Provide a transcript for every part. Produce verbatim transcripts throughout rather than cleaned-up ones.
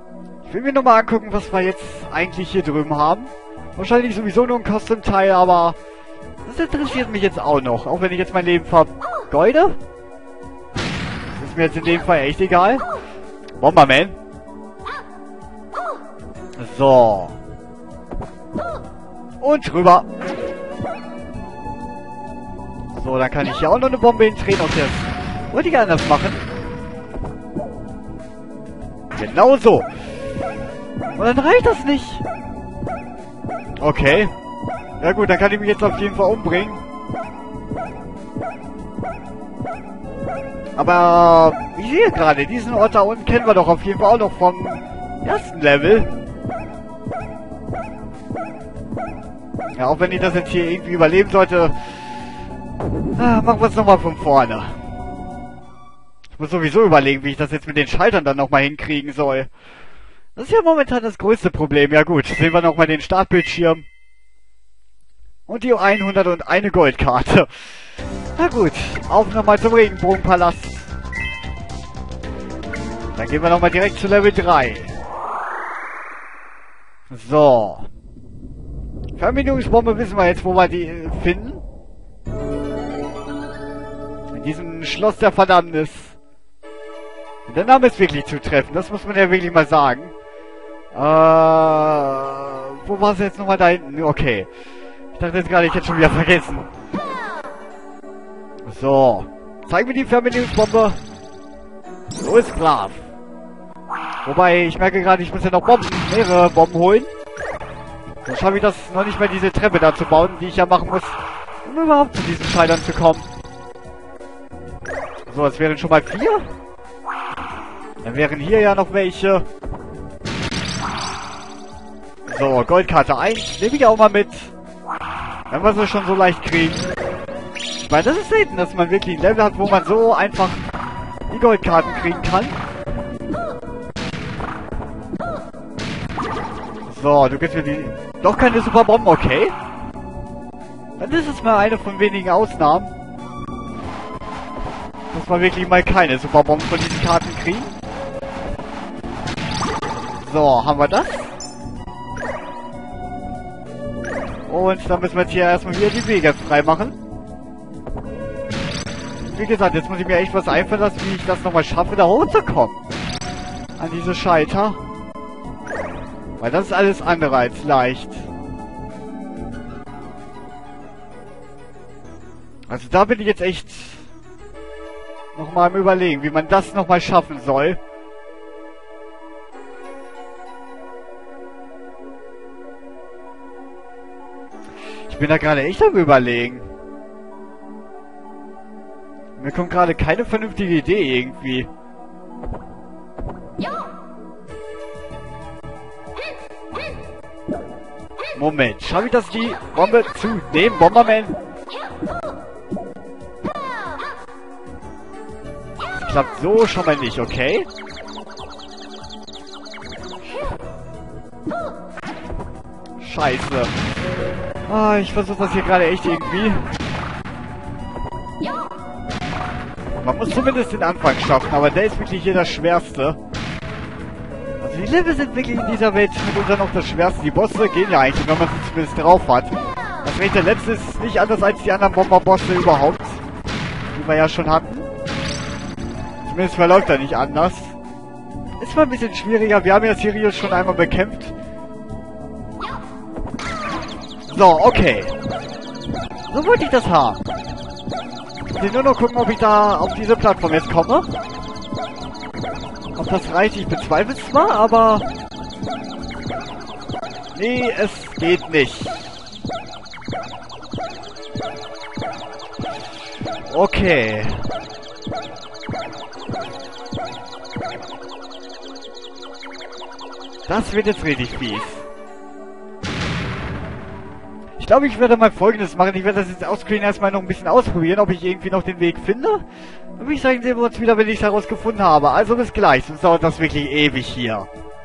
Ich will mir nochmal angucken, was wir jetzt eigentlich hier drüben haben. Wahrscheinlich sowieso nur ein Custom-Teil, aber das interessiert mich jetzt auch noch. Auch wenn ich jetzt mein Leben vergeude. Das ist mir jetzt in dem Fall echt egal. Bomberman. So. Und rüber. So, dann kann ich hier auch noch eine Bombe hindrehen. Okay, das wollte ich anders machen. Genau so. Und dann reicht das nicht. Okay. Ja gut, dann kann ich mich jetzt auf jeden Fall umbringen. Aber ich sehe gerade, diesen Ort da unten kennen wir doch auf jeden Fall auch noch vom ersten Level. Ja, auch wenn ich das jetzt hier irgendwie überleben sollte, ah, machen wir es nochmal von vorne. Ich muss sowieso überlegen, wie ich das jetzt mit den Schaltern dann nochmal hinkriegen soll. Das ist ja momentan das größte Problem. Ja gut, sehen wir nochmal den Startbildschirm. Und die hunderteins Goldkarte. Na gut, auf nochmal zum Regenbogenpalast. Dann gehen wir nochmal direkt zu Level drei. So. Fernbedienungsbombe wissen wir jetzt, wo wir die äh, finden. In diesem Schloss der Verdammnis. Der Name ist wirklich zutreffend, das muss man ja wirklich mal sagen. Äh, wo war es jetzt nochmal da hinten? Okay. Ich dachte jetzt gerade, ich hätte schon wieder vergessen. So. Zeigen wir die Fernbedienungsbombe. So ist brav. Wobei, ich merke gerade, ich muss ja noch Bomben, mehrere Bomben holen. Dann schaffe ich das noch nicht mehr, diese Treppe da zu bauen, die ich ja machen muss, um überhaupt zu diesen Schaltern zu kommen. So, es wären schon mal vier. Dann wären hier ja noch welche. So, Goldkarte eins. Nehme ich auch mal mit. Wenn wir sie schon so leicht kriegen. Ich meine, das ist selten, dass man wirklich ein Level hat, wo man so einfach die Goldkarten kriegen kann. So, du gibst mir die... Doch keine Superbomben, okay. Dann ist es mal eine von wenigen Ausnahmen. Dass wir wirklich mal keine Superbomben von diesen Karten kriegen. So, haben wir das. Und dann müssen wir jetzt hier erstmal wieder die Wege frei machen. Wie gesagt, jetzt muss ich mir echt was einfallen lassen, wie ich das nochmal schaffe, da hochzukommen. An diese Schalter. Weil das ist alles andere als leicht. Also da bin ich jetzt echt nochmal am Überlegen, wie man das nochmal schaffen soll. Ich bin da gerade echt am Überlegen. Mir kommt gerade keine vernünftige Idee irgendwie. Moment, schaffe ich das, die Bombe zu nehmen? Bomberman? Das klappt so schon mal nicht, okay? Scheiße. Ah, ich versuche das hier gerade echt irgendwie. Man muss zumindest den Anfang schaffen, aber der ist wirklich hier das Schwerste. Also die Level sind wirklich in dieser Welt mitunter noch das Schwerste. Die Bosse gehen ja eigentlich, wenn man sie zumindest drauf hat. Das recht der letzte ist nicht anders als die anderen Bomber-Bosse überhaupt. Die wir ja schon hatten. Zumindest verläuft er nicht anders. Ist mal ein bisschen schwieriger. Wir haben ja Sirius schon einmal bekämpft. So, okay. So wollte ich das haben. Ich will nur noch gucken, ob ich da auf diese Plattform jetzt komme. Ob das reicht, ich bezweifle es zwar, aber... Nee, es geht nicht. Okay. Das wird jetzt richtig fies. Ich glaube, ich werde mal Folgendes machen. Ich werde das jetzt ausscreen erstmal noch ein bisschen ausprobieren, ob ich irgendwie noch den Weg finde. Dann würde ich sagen, sehen wir uns wieder, wenn ich es herausgefunden habe. Also bis gleich, sonst dauert das wirklich ewig hier.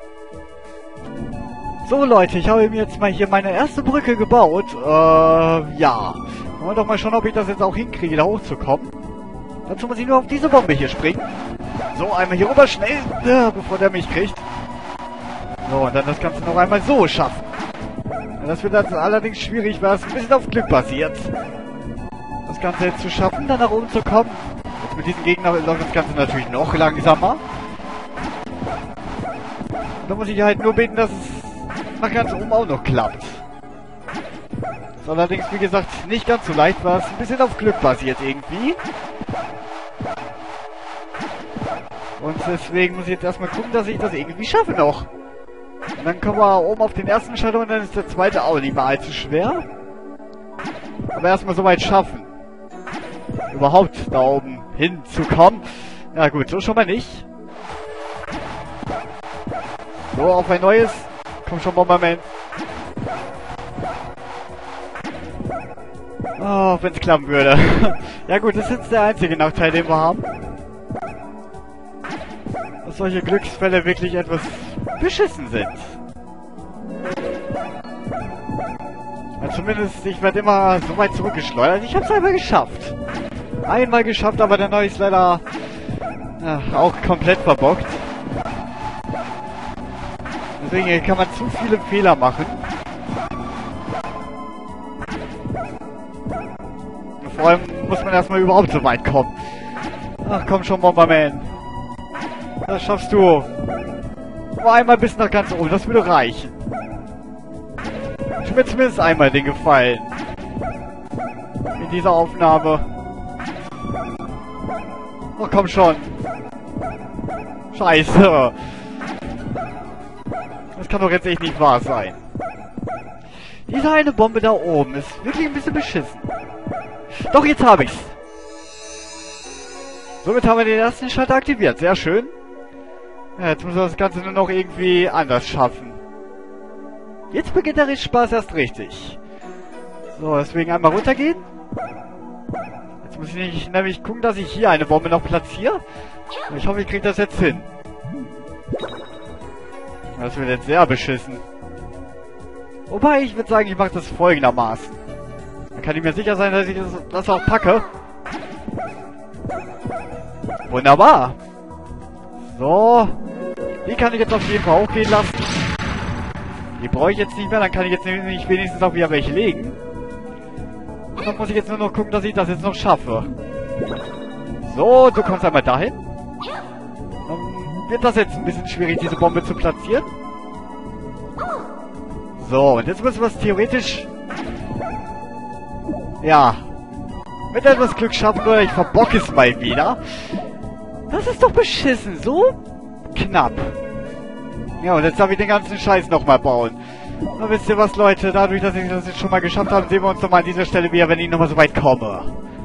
So Leute, ich habe mir jetzt mal hier meine erste Brücke gebaut. Äh, ja. Wollen wir doch mal schauen, ob ich das jetzt auch hinkriege, da hochzukommen. Dazu muss ich nur auf diese Bombe hier springen. So, einmal hier rüber, schnell, äh, bevor der mich kriegt. So, und dann das Ganze noch einmal so schaffen. Das wird also allerdings schwierig, weil es ein bisschen auf Glück basiert. Das Ganze jetzt zu schaffen, dann nach oben zu kommen. Jetzt mit diesen Gegnern läuft das Ganze natürlich noch langsamer. Da muss ich halt nur beten, dass es nach ganz oben auch noch klappt. Das ist allerdings, wie gesagt, nicht ganz so leicht, weil es ein bisschen auf Glück basiert irgendwie. Und deswegen muss ich jetzt erstmal gucken, dass ich das irgendwie schaffe noch. Und dann kommen wir oben auf den ersten Schalter und dann ist der zweite auch nicht mehr allzu schwer. Aber erstmal soweit schaffen. Überhaupt da oben hinzukommen. Ja gut, so schon mal nicht. So, auf ein neues. Komm schon, Bomberman. Oh, wenn es klappen würde. Ja gut, das ist jetzt der einzige Nachteil, den wir haben. Dass solche Glücksfälle wirklich etwas beschissen sind. Ja, zumindest, ich werde immer so weit zurückgeschleudert. Ich habe es einmal geschafft. Einmal geschafft, aber der neue ist leider ja, auch komplett verbockt. Deswegen kann man zu viele Fehler machen. Und vor allem muss man erstmal überhaupt so weit kommen. Ach komm schon, Bomberman. Das schaffst du. Nur einmal bis nach ganz oben, das würde reichen. Tu mir zumindest einmal den Gefallen. In dieser Aufnahme. Oh, komm schon. Scheiße. Das kann doch jetzt echt nicht wahr sein. Diese eine Bombe da oben ist wirklich ein bisschen beschissen. Doch, jetzt habe ich's. Somit haben wir den ersten Schalter aktiviert. Sehr schön. Ja, jetzt müssen wir das Ganze nur noch irgendwie anders schaffen. Jetzt beginnt der Spaß erst richtig. So, deswegen einmal runtergehen. Jetzt muss ich nämlich gucken, dass ich hier eine Bombe noch platziere. Ich hoffe, ich kriege das jetzt hin. Das wird jetzt sehr beschissen. Wobei, ich würde sagen, ich mache das folgendermaßen. Dann kann ich mir sicher sein, dass ich das, das auch packe. Wunderbar. So. Die kann ich jetzt auf jeden Fall hochgehen lassen. Die brauche ich jetzt nicht mehr, dann kann ich jetzt nämlich wenigstens auch wieder welche legen. Und dann muss ich jetzt nur noch gucken, dass ich das jetzt noch schaffe. So, du kommst einmal dahin. Dann wird das jetzt ein bisschen schwierig, diese Bombe zu platzieren. So, und jetzt müssen wir es theoretisch... Ja. Mit etwas Glück schaffen, oder ich verbocke es mal wieder. Das ist doch beschissen. So knapp. Ja, und jetzt darf ich den ganzen Scheiß nochmal bauen. Na, wisst ihr was, Leute? Dadurch, dass ich das jetzt schon mal geschafft habe, sehen wir uns nochmal an dieser Stelle wieder, wenn ich nochmal so weit komme.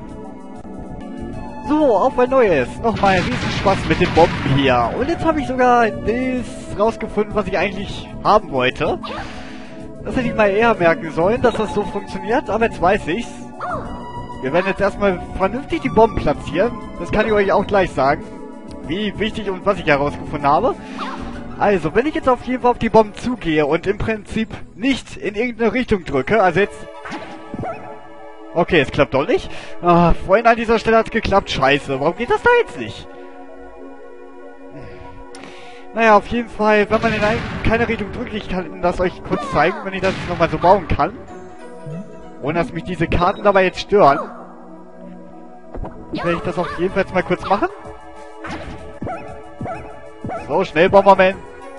So, auf ein neues. Nochmal riesen Spaß mit den Bomben hier. Und jetzt habe ich sogar das rausgefunden, was ich eigentlich haben wollte. Das hätte ich mal eher merken sollen, dass das so funktioniert, aber jetzt weiß ich's. Wir werden jetzt erstmal vernünftig die Bomben platzieren. Das kann ich euch auch gleich sagen, wie wichtig und was ich herausgefunden habe. Also, wenn ich jetzt auf jeden Fall auf die Bomben zugehe und im Prinzip nicht in irgendeine Richtung drücke, also jetzt... Okay, es klappt doch nicht. Ah, vorhin an dieser Stelle hat es geklappt. Scheiße, warum geht das da jetzt nicht? Naja, auf jeden Fall, wenn man in eine, keine Richtung drückt, ich kann das euch kurz zeigen, wenn ich das nochmal so bauen kann. Ohne dass mich diese Karten dabei jetzt stören. Werde ich das auf jeden Fall jetzt mal kurz machen. So, schnell, Bomberman.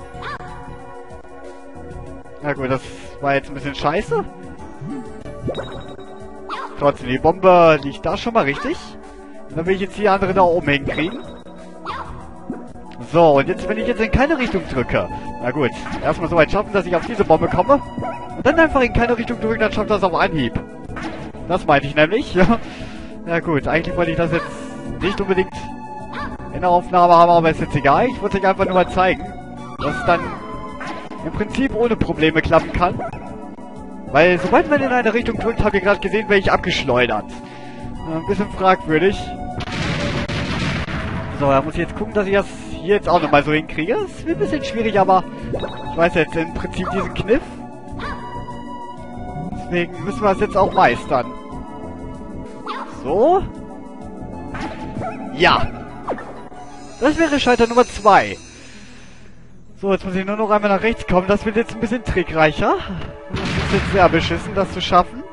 Na gut, das war jetzt ein bisschen scheiße. Trotzdem, die Bombe liegt da schon mal richtig. Und dann will ich jetzt die andere da oben hinkriegen. So, und jetzt, wenn ich jetzt in keine Richtung drücke. Na gut, erstmal so weit schaffen, dass ich auf diese Bombe komme. Und dann einfach in keine Richtung drücken, dann schafft das auf Anhieb. Das meinte ich nämlich. Ja gut, eigentlich wollte ich das jetzt nicht unbedingt in der Aufnahme haben, aber ist jetzt egal. Ich wollte euch einfach nur mal zeigen, dass es dann im Prinzip ohne Probleme klappen kann. Weil sobald man in eine Richtung drückt, habt ihr gerade gesehen, werde ich abgeschleudert. Ein bisschen fragwürdig. So, da muss ich jetzt gucken, dass ich das hier jetzt auch nochmal so hinkriege. Es wird ein bisschen schwierig, aber ich weiß jetzt im Prinzip diesen Kniff. Deswegen müssen wir das jetzt auch meistern. So. Ja. Das wäre Schalter Nummer zwei. So, jetzt muss ich nur noch einmal nach rechts kommen. Das wird jetzt ein bisschen trickreicher. Das ist jetzt sehr beschissen, das zu schaffen.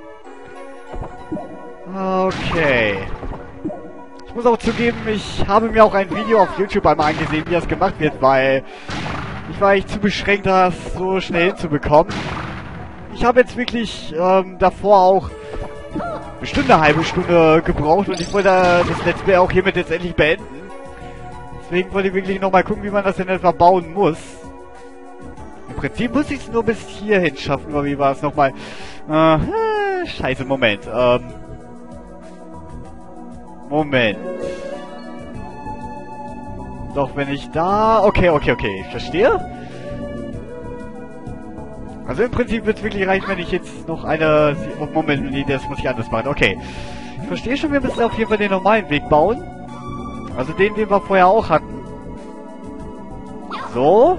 Okay. Ich muss auch zugeben, ich habe mir auch ein Video auf YouTube einmal angesehen, wie das gemacht wird, weil ich war echt zu beschränkt, das so schnell hinzubekommen. Ich habe jetzt wirklich ähm, davor auch bestimmt eine halbe Stunde gebraucht und ich wollte das Let's Play auch hiermit jetzt endlich beenden. Deswegen wollte ich wirklich nochmal gucken, wie man das denn etwa bauen muss. Im Prinzip muss ich es nur bis hierhin schaffen, aber wie war es nochmal? Äh, äh, scheiße, Moment. Ähm, Moment. Doch, wenn ich da... Okay, okay, okay, ich verstehe. Also im Prinzip wird es wirklich reichen, wenn ich jetzt noch eine... Oh, Moment, nee, das muss ich anders machen. Okay. Ich verstehe schon, wir müssen auf jeden Fall den normalen Weg bauen. Also den, den wir vorher auch hatten. So.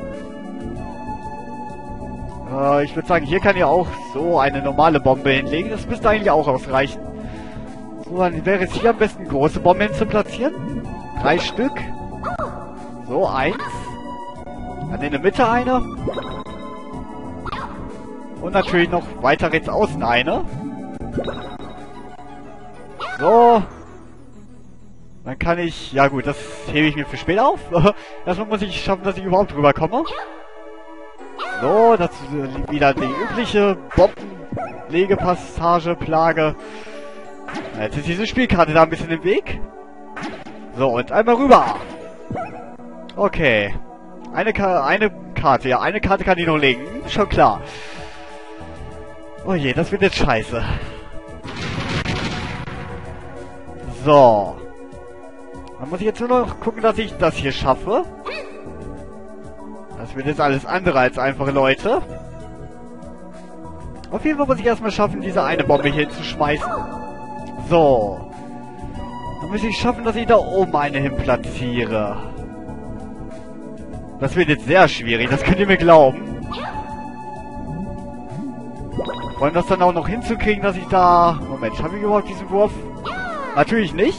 Äh, ich würde sagen, hier kann ja auch so eine normale Bombe hinlegen. Das müsste eigentlich auch ausreichen. So, dann wäre es hier am besten große Bomben zu platzieren. Drei Stück. So, eins. Dann in der Mitte eine. Und natürlich noch weiter rechts außen eine. So. Dann kann ich... Ja gut, das hebe ich mir für später auf. Erstmal muss ich schaffen, dass ich überhaupt rüberkomme. So, das ist wieder die übliche Bombenlegepassage, Plage. Jetzt ist diese Spielkarte da ein bisschen im Weg. So, und einmal rüber. Okay. Eine, Ka eine Karte, ja. Eine Karte kann ich noch legen. Schon klar. Oh je, das wird jetzt scheiße. So. Dann muss ich jetzt nur noch gucken, dass ich das hier schaffe. Das wird jetzt alles andere als einfache Leute. Auf jeden Fall muss ich erstmal schaffen, diese eine Bombe hier hinzuschmeißen. So. Dann muss ich schaffen, dass ich da oben eine hin platziere. Das wird jetzt sehr schwierig, das könnt ihr mir glauben. Vor allem das dann auch noch hinzukriegen, dass ich da... Moment, habe ich überhaupt diesen Wurf? Natürlich nicht.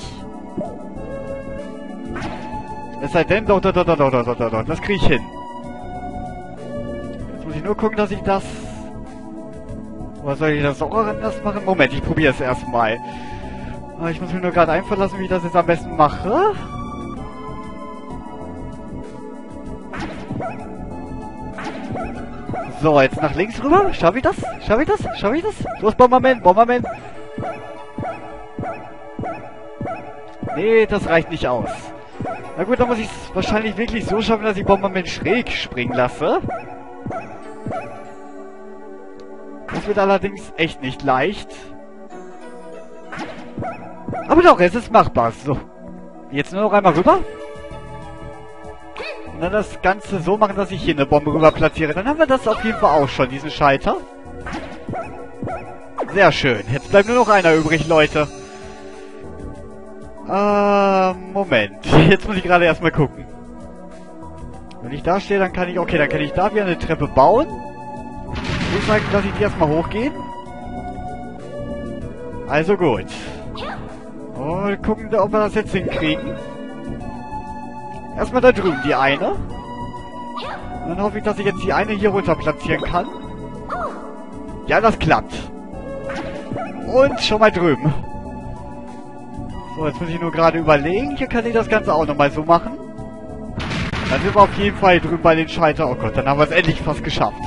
Es sei denn, doch, doch, doch, doch, doch, doch, doch, doch, das kriege ich hin. Jetzt muss ich nur gucken, dass ich das... Oder soll ich das auch anders machen? Moment, ich probiere es erstmal. Ich muss mir nur gerade einfallen lassen, wie ich das jetzt am besten mache. So, jetzt nach links rüber. Schaffe ich das? Schaffe ich das? Schaffe ich das? Los, Bomberman, Bomberman. Nee, das reicht nicht aus. Na gut, dann muss ich es wahrscheinlich wirklich so schaffen, dass ich Bomberman schräg springen lasse. Das wird allerdings echt nicht leicht. Aber doch, es ist machbar. So. Jetzt nur noch einmal rüber. Und dann das Ganze so machen, dass ich hier eine Bombe rüber platziere. Dann haben wir das auf jeden Fall auch schon, diesen Schalter. Sehr schön. Jetzt bleibt nur noch einer übrig, Leute. Äh, Moment. Jetzt muss ich gerade erstmal gucken. Wenn ich da stehe, dann kann ich... Okay, dann kann ich da wieder eine Treppe bauen. Ich sage, dass ich die erstmal hochgehen. Also gut. Und gucken, ob wir das jetzt hinkriegen. Erstmal da drüben die eine. Und dann hoffe ich, dass ich jetzt die eine hier runter platzieren kann. Ja, das klappt. Und schon mal drüben. So, jetzt muss ich nur gerade überlegen. Hier kann ich das Ganze auch nochmal so machen. Dann sind wir auf jeden Fall drüben bei den Schalter. Oh Gott, dann haben wir es endlich fast geschafft.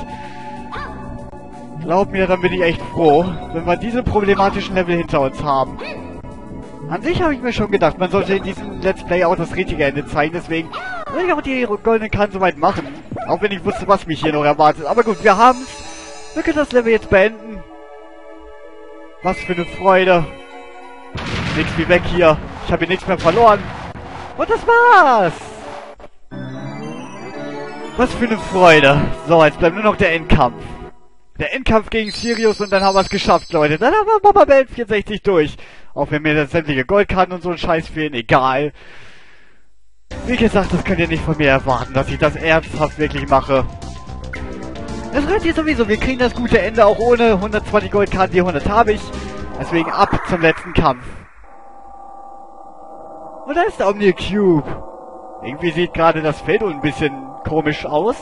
Glaub mir, dann bin ich echt froh, wenn wir diese problematischen Level hinter uns haben. An sich habe ich mir schon gedacht, man sollte in diesem Let's Play auch das richtige Ende zeigen, deswegen will ich auch die goldene Karte soweit machen. Auch wenn ich wusste, was mich hier noch erwartet. Aber gut, wir haben's. Wir können das Level jetzt beenden. Was für eine Freude. Nix wie weg hier. Ich habe hier nichts mehr verloren. Und das war's. Was für eine Freude. So, jetzt bleibt nur noch der Endkampf. Der Endkampf gegen Sirius und dann haben wir es geschafft, Leute. Dann haben wir Bomberman vierundsechzig durch. Auch wenn mir das sämtliche Goldkarten und so ein Scheiß fehlen, egal. Wie gesagt, das könnt ihr nicht von mir erwarten, dass ich das ernsthaft wirklich mache. Das reicht hier sowieso, wir kriegen das gute Ende auch ohne hundertzwanzig Goldkarten, die hundert habe ich. Deswegen ab zum letzten Kampf. Und da ist der Omni Cube. Irgendwie sieht gerade das Feld ein bisschen komisch aus.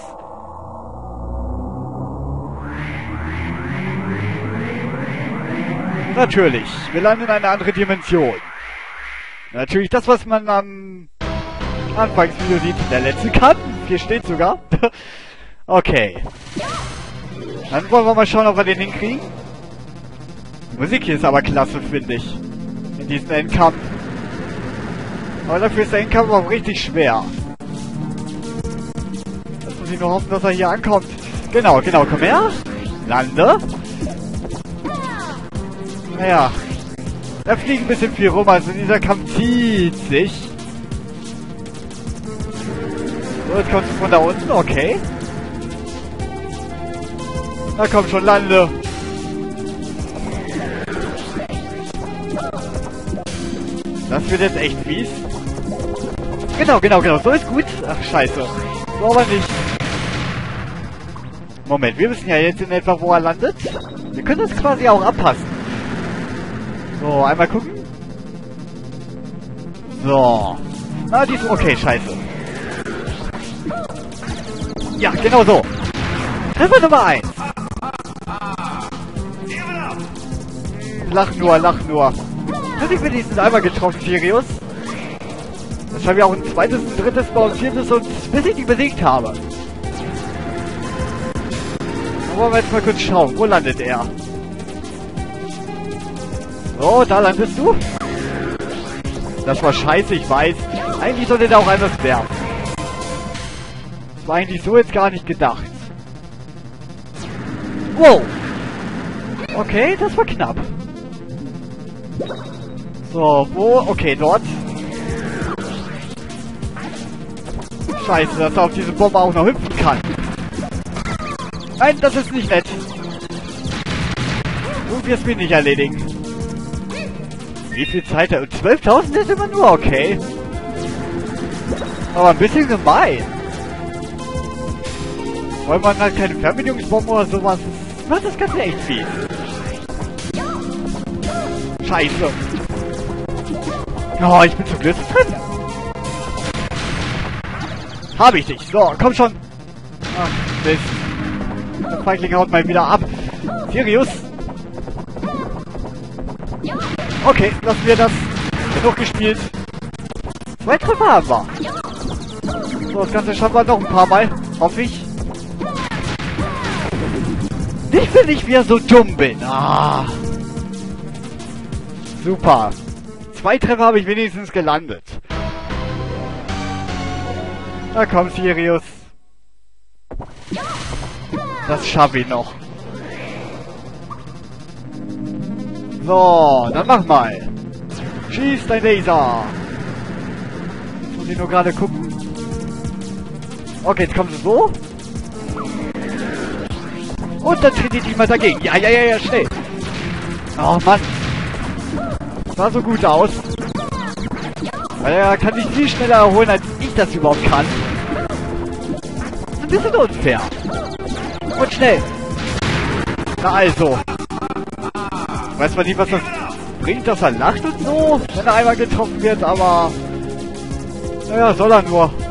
Natürlich, wir landen in einer anderen Dimension. Natürlich das, was man am Anfangsvideo sieht, der letzte Kanten. Hier steht sogar. Okay. Dann wollen wir mal schauen, ob wir den hinkriegen. Die Musik hier ist aber klasse, finde ich. In diesem Endkampf. Aber dafür ist der Endkampf auch richtig schwer. Jetzt muss ich nur hoffen, dass er hier ankommt. Genau, genau, komm her. Lande. Naja. Da fliegt ein bisschen viel rum, also dieser Kampf zieht sich. So, jetzt kommst du von da unten, okay. Na komm schon, lande. Das wird jetzt echt fies. Genau, genau, genau, so ist gut. Ach, scheiße. So aber nicht. Moment, wir wissen ja jetzt in etwa, wo er landet. Wir können das quasi auch anpassen. So, einmal gucken. So. Na, die ist okay, scheiße. Ja, genau so. Treffer Nummer eins. Lach nur, lach nur. Hätte ich wenigstens einmal getroffen, Sirius. Das habe ich auch ein zweites, ein drittes Mal und viertes und bis ich die besiegt habe. Dann wollen wir jetzt mal kurz schauen. Wo landet er? So, da landest du. Das war scheiße, ich weiß. Eigentlich sollte der auch anders werfen. Das war eigentlich so jetzt gar nicht gedacht. Wow. Okay, das war knapp. So, wo? Okay, dort. Scheiße, dass er auf diese Bombe auch noch hüpfen kann. Nein, das ist nicht nett. Du wirst mich nicht erledigen. Wie viel Zeit hat er? zwölftausend ist immer nur okay. Aber ein bisschen gemein. Weil man halt keine Fernbedienungsbombe oder sowas. Macht das Ganze echt viel. Scheiße. Oh, ich bin zum Glück drin. Hab ich dich. So, komm schon. Ach, Mist. Der Feigling haut mal wieder ab. Sirius. Okay, lassen wir das. Genug gespielt. Zwei Treffer haben wir. So, das Ganze schaffen wir noch ein paar Mal. Hoffe ich. Nicht, wenn ich wieder so dumm bin. Ah. Super. Zwei Treffer habe ich wenigstens gelandet. Na komm, Sirius. Das schaffe ich noch. So, dann mach mal. Schieß dein Laser. Jetzt muss ich nur gerade gucken. Okay, jetzt kommst du so. Und dann tritt ich mal dagegen. Ja, ja, ja, ja, schnell. Oh Mann. Sah so gut aus. Weil er kann sich viel schneller erholen, als ich das überhaupt kann. Das ist ein bisschen unfair. Und schnell. Na also. Weiß man nicht, was das bringt, dass er lacht und so, wenn er einmal getroffen wird, aber... Naja, soll er nur.